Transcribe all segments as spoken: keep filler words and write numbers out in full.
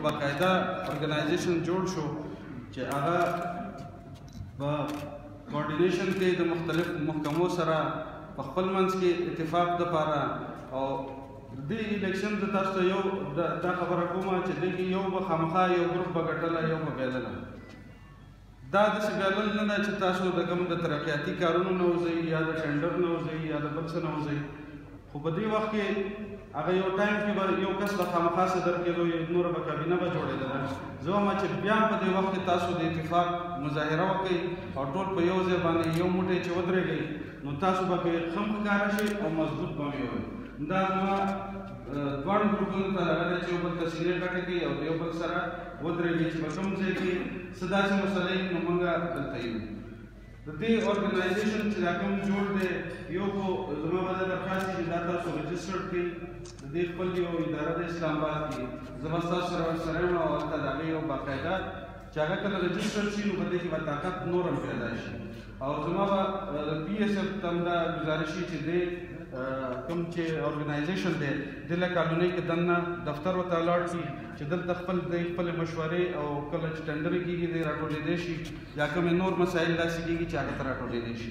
باقاعده ارګنایزیشن جوړ شو چې هغه په کوارډینیشن کې د مختلف محکمو سره په خپل منځ کې اتفاق دپاره او دې الیکشن د تاسو ته یو دا خبره کومه چې دې کې یو به خامخا یو ګروپ به ګټله یو به بایلله دا داسې بایلل نه ده چې تاسو د کوم د ترقیاتي کارونو نه وځئ یا د ټنډر نه وځئ یا د بل څه نه وځئ خو په دې وخت کې هغه یو ټایم کې به یو کس به خامخا صدر کېدو نوره به کابینه به جوړېدله زه وایم چې بیا په دې وخت کې تاسو د اتفاق مظاهره وکړئ او ټول په یو ځای باندې یو موټی چې ودرېږئ نو تاسو به پرې ښه ښکاره شئ او مضبوط به مې ووایي دا زما دواړو ګروپونو ته هغه دی چې یو بل ته سینې ګټه کوي او د یو بل سره ودرېږي چې په کوم ځای کې څه داسې مسلې نو موږ دلته یو د دې ارګنایزیشن چې دا کوم جوړ دی یو خو زما به دا درخواست چې دا تاسو رجسټرډ کړئ د دې خپل یو اداره د اسلام آباد کې زه به ستاسو سره ورسره یم او هلته د هغې یو باقاعده چې هغه کله رجسټرډ شي نو په دې کې به طاقت نور هم پیدا شي او زما به د پي ایس ایف ته هم دا ګزارش وي چې دی کوم چې ارګنایزیشن دی دله کالونۍ کې دننه دفتر ورته ولاړ شي چې دلته خپل د خپلې مشورې او کله چې ټنډرې کېږي دی راټولېدی شي یا کومې نور مسایل داسې کېږي چې هغه ته راټولېدی شي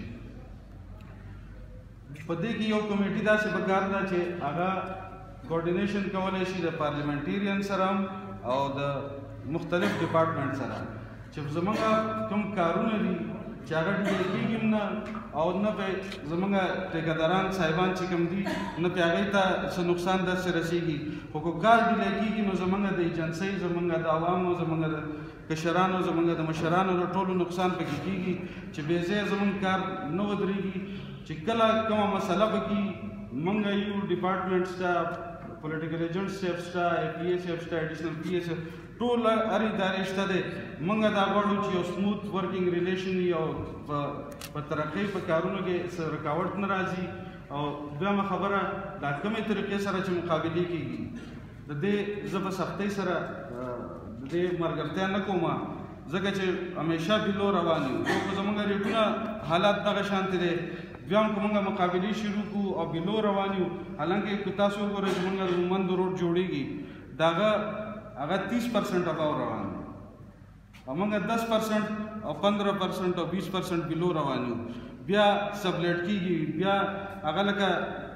په دې کې یو کمیټي داسې پکار ده چې هغه کوارډینیشن کولی شي د پارلیمنټیرین سره او د مختلف ډپارټمنټ سره چې زموږ کوم کارونه دي چې هغه ډیلې کېږي نه او نه پرې زموږ ټیکهداران صاحبان چې کوم دي نه پرې هغوی ته څه نقصان داسې رسېږي خو که کار ډیلې کېږي نو زموږ د ایجنسۍ زموږ د عوامو زموږ د کشرانو زموږ د مشرانو د ټولو نقصان پکې کېږي چې بې ځایه زموږ کار نه ودرېږي چې کله کومه مسله پکې موږ یو ډپارټمنټ شته پولیټیکل ایجنټ صاحب شته پي ایس ایف شته ایډیشنل پي ایس ایف ټول هر ادارې شته دی موږ دا غواړو چې یو سموث ورکینګ ریلیشن وي او په ترقۍ په کارونو کې څه رکاوټ نه راځي او دویمه خبره دا کومې طریقې سره چې مقابلې کېږي د دې زه په سختۍ سره د دې ملګرتیا نه کوم ځکه چې همیشه بلو روان یو یو خو زموږ ریټونه حالات دغه شانتې دی بیا هم که موږ مقابلې شروع کړو او بلو روان یو حالانکه که تاسو وګورئ چې موږ عموماً د روډ جوړېږي د هغه هغه تیس پرسنټ اباو روان دی او موږ دس پرسنټ او پندره پرسنټ او بیس پرسنټ بلو روان یو بیا سبلیټ کېږي بیا هغه لکه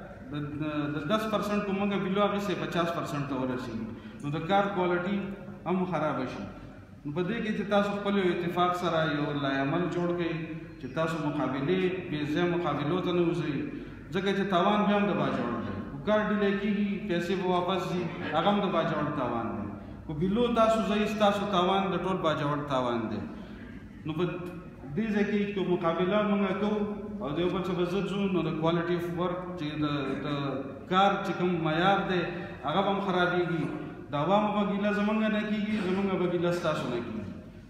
د دس پرسنټ کو موږ بلو اخیستی پچاس پرسنټ ته ورسېږي نو د کار کوالټي هم خرابه شي نو په دې کې چې تاسو خپل یو اتفاق سره یو لایعمل جوړ کړئ چې تاسو مقابلې بې ځایه مقابلو ته نه وځئ ځکه چې تاوان بیا هم د باجوړ دی کار ډیلې کېږي پیسې به واپس ځي هغه هم د باجوړ تاوان دی خو بلو تاسو ځئ ستاسو تاوان د ټول باجوړ تاوان دی نو په دې ځای کې که مقابله موږ کوو او د یو بل څه به ضد ځو نو د کوالټي اف ورک چې د کار چې کوم معیار دی هغه به هم خرابېږي د عوامو به ګیله زموږ نه کېږي زموږ به ګیله ستاسو نه کېږي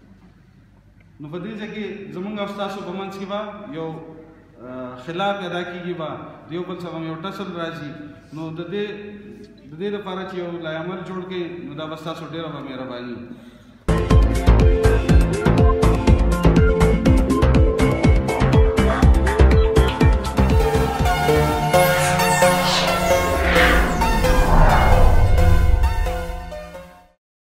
نو په دې ځای کې زموږ او ستاسو په منځ کې به یو خلاف پیدا کېږي به د یو بل څخه یو ټسل راځي نو د دې د دې لپاره چې یو لایعمل جوړ کړئ نو دا به ستاسو ډېره به مهرباني